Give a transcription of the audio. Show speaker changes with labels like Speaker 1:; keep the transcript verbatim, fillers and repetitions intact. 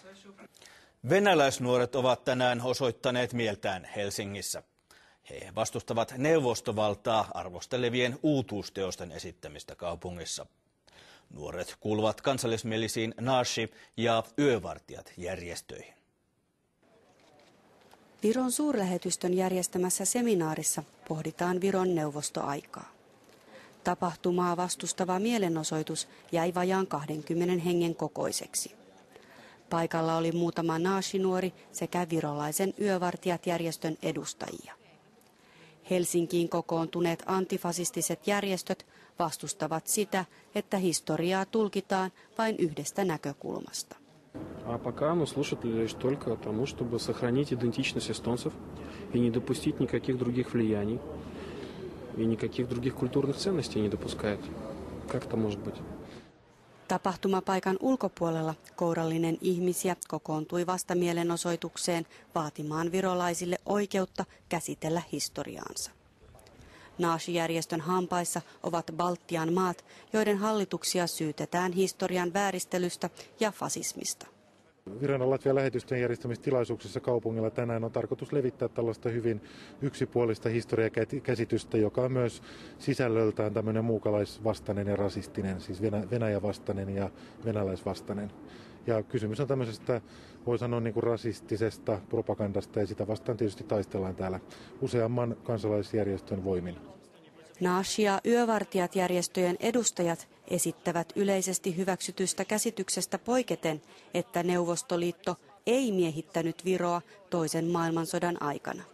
Speaker 1: Venäläisnuoret ovat tänään osoittaneet mieltään Helsingissä. He vastustavat neuvostovaltaa arvostelevien uutuusteosten esittämistä kaupungissa. Nuoret kuuluvat kansallismielisiin Nashi- ja Yövartijat-järjestöihin.
Speaker 2: Viron suurlähetystön järjestämässä seminaarissa pohditaan Viron neuvostoaikaa. Tapahtumaa vastustava mielenosoitus jäi vajaan kahdenkymmenen hengen kokoiseksi. Paikalla oli muutama Nashi-nuori sekä virolaisen Yövartijat-järjestön edustajia. Helsinkiin kokoontuneet antifasistiset järjestöt vastustavat sitä, että historiaa tulkitaan vain yhdestä näkökulmasta.
Speaker 3: А пока мы слушатели лишь только тому, чтобы сохранить идентичность эстонцев и не допустить никаких других влияний и никаких других культурных ценностей не допускает. Как это может быть?
Speaker 2: Tapahtumapaikan ulkopuolella kourallinen ihmisiä kokoontui vastamielenosoitukseen vaatimaan virolaisille oikeutta käsitellä historiaansa. Nashi-järjestön hampaissa ovat Baltian maat, joiden hallituksia syytetään historian vääristelystä ja fasismista.
Speaker 4: Viron ja Latvian lähetystön järjestämistilaisuuksissa kaupungilla tänään on tarkoitus levittää tällaista hyvin yksipuolista historiakäsitystä, joka on myös sisällöltään tämmöinen muukalaisvastainen ja rasistinen, siis Venäjävastainen ja venäläisvastainen. Ja kysymys on tämmöisestä, voi sanoa niin kuin rasistisesta propagandasta, ja sitä vastaan tietysti taistellaan täällä useamman kansalaisjärjestön voimin.
Speaker 2: Nashi- ja Yövartijat-järjestöjen edustajat esittävät yleisesti hyväksytystä käsityksestä poiketen, että Neuvostoliitto ei miehittänyt Viroa toisen maailmansodan aikana.